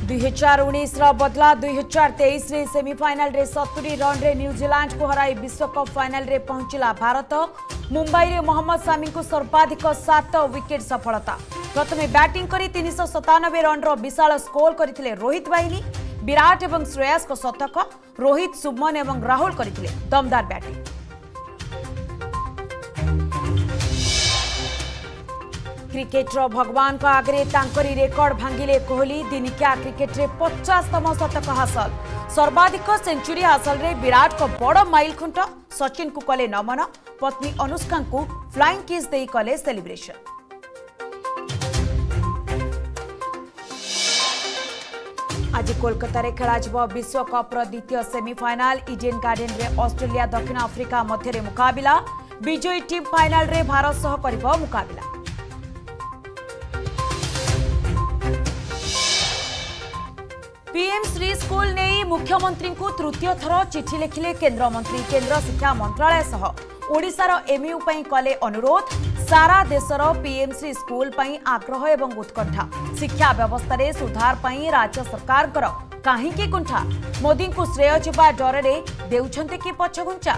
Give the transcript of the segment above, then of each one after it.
2019 बदला 2023 रे सेमीफाइनल रे 70 रन रे न्यूजीलैंड को हराई विश्वकप फाइनल रे पहुंचला भारत। मुंबई रे मोहम्मद सामी को सर्वाधिक 7 विकेट सफलता। प्रथमे बैटिंग करी 397 रन रो विशाल स्कोर करथिले रोहित बाहिनी। विराट एवं श्रेयस को शतक, रोहित, शुभमन एवं राहुल करथिले दमदार बैटिंग। क्रिकेटर भगवान का आगे तांकरी रेकर्ड भांगिले कोहली। दिनिकिया क्रिकेट रे 50तम शतक हासिल। सर्वाधिक सेंचुरी हासिल रे विराट को बड़ माइल खुंट। सचिन को कले नमन। पत्नी अनुष्का को फ्लाइंग किस देई कले सेलिब्रेशन। आज कोलकाता रे खेला विश्वकप द्वितीय सेमीफाइनल। इडेन गार्डन रे ऑस्ट्रेलिया दक्षिण आफ्रिका मध्य मुकाबिला। विजयी टीम फाइनल रे भारत सह करिबो मुकाबिला। पीएम श्री स्कूल नहीं मुख्यमंत्री को तृतीय थर चिठी लिखिले केंद्र मंत्री। केंद्र शिक्षा मंत्रालय सह ओडिशार एमयू पई कले अनुरोध। सारा देशर पीएम श्री स्कूल पई आग्रह एवं उत्कंठा। शिक्षा व्यवस्था रे सुधार पई राज्य सरकार कर काहींकी कुंठा। मोदी को श्रेय जिबा डर रे देउछन्ते कि पछगुंचा।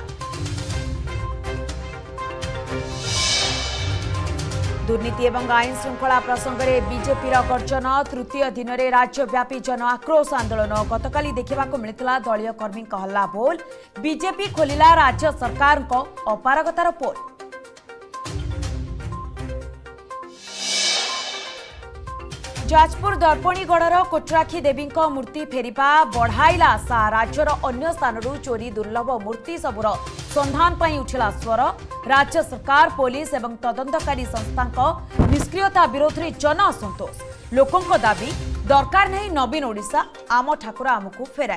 दुर्नीति एवं आईन श्रृंखला प्रसंग में बीजेपी गर्जन। तृतीय दिन में राज्यव्यापी जन आक्रोश आंदोलन। गतकाली देखा मिलता दलीय कर्मी हल्ला बोल। बीजेपी खोलिला राज्य सरकार अपारगतार पोल। जाजपुर दर्पणीगढ़र कोट्राक्षी देवी मूर्ति फेरिबा बढ़ाइला आशा। राज्यर अन्य स्थान चोरी दुर्लभ मूर्ति सबुर संधान पर उठिला स्वर। राज्य सरकार, पुलिस एवं तदंतकारी संस्था निष्क्रियता विरोध में जन असंतोष। लोकों दाबी दरकार नहीं नवीन ओडिशा, आम ठाकुर आमको फेराई।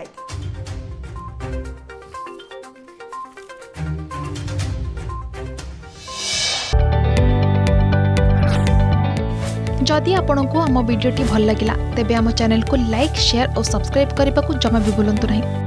जदि आपंक आम भिडी भल लगा तेब आम चैनल को लाइक, शेयर और सब्सक्राइब करने को जमा भी भूलु नहीं।